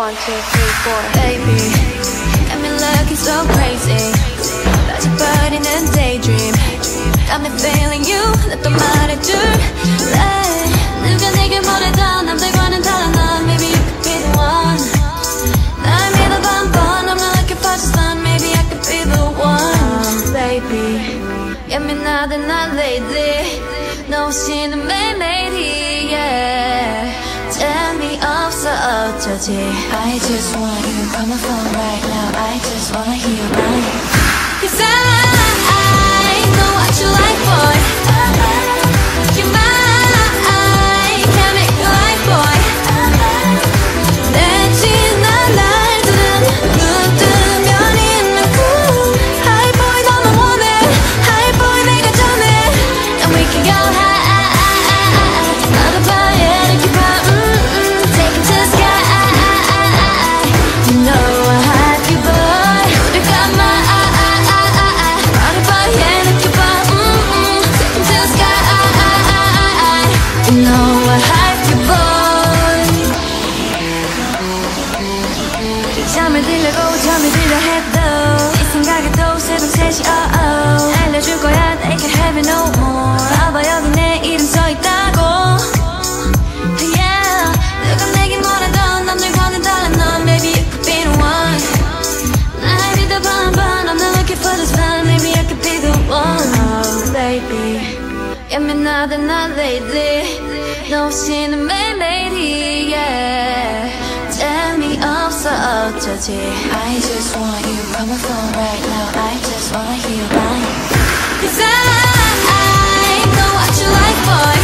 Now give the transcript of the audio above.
1, 2, 3, 4 Baby, got me looking so crazy 빠져버리는 daydream Got me feeling you, 나 또 말해줄래 누가 내게 뭐래도 남들과는 달라 넌 Maybe you could be the one 날 믿어봐 한번 I'm not looking for just fun Maybe I could be the one Baby, 예민하대 난 lately 너 없이는 매일매일이 yeah 재미없어 어쩌지 I just want you on my phone right now I just wanna hear you right Cause I know what you like boy You're mine Can't make you like boy 내 지난 날들은 눈 뜨면 있는 cool High boy 너만 원해 High boy 내가 전해 And we can go high 나도 봐 yeah 이렇게 봐 Take it to the sky You know I have you boy 우리 가만 나도 봐 yeah 이렇게 봐 Take it to the sky You know I have you boy 잠을 들려고 잠이 들려 해도 네 생각에도 새벽 3시 알려줄 거야 They can have it no more 봐봐 여기 내 이름 써있다고 Yeah 누가 내게 뭐래도 남들과는 달라 넌 Maybe you could be the one 날 믿어봐 한번 I'm not looking for this fun Maybe I could be the one Oh baby 예민하대 난 lately 너 없이는 매일매일이 yeah 재미없어 어쩌지 I just want you on my phone right now I just wanna hear you right Cause I know what you like boy